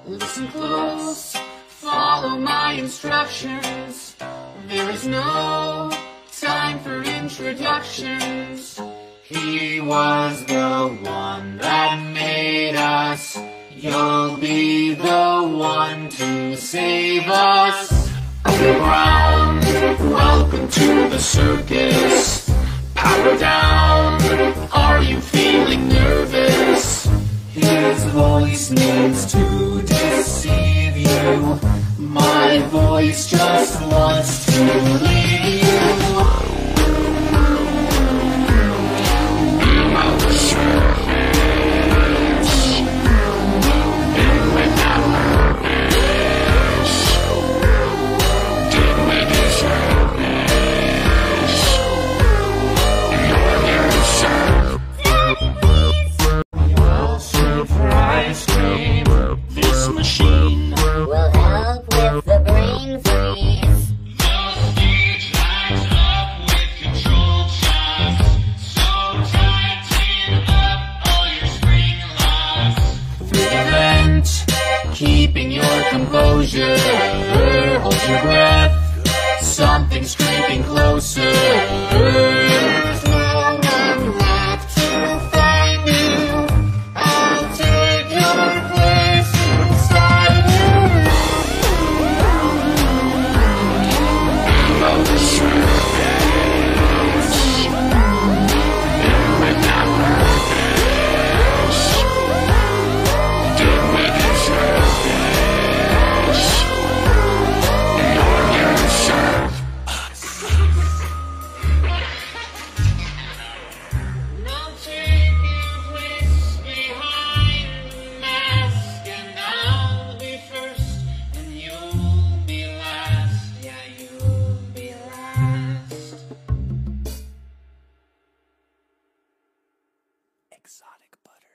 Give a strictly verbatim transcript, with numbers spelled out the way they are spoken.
Listen close, follow my instructions. There is no time for introductions. He was the one that made us. You'll be the one to save us. Underground, welcome to the circus. Power down, are you feeling nervous? His voice needs to deceive you. My voice just wants to leave you. This machine will help with the brain freeze. The stage lights up with controlled shots. So tighten up all your spring locks. Through the vent, keeping your composure. Hold your breath, something's creeping closer. There's no one left to find you. I'll take your place inside you. Below the surface, without purpose, did we deserve this? Nor you serve us. Now take your place behind the mask, and I'll be first, and you'll be last. Yeah, you'll be last. Exotic butter.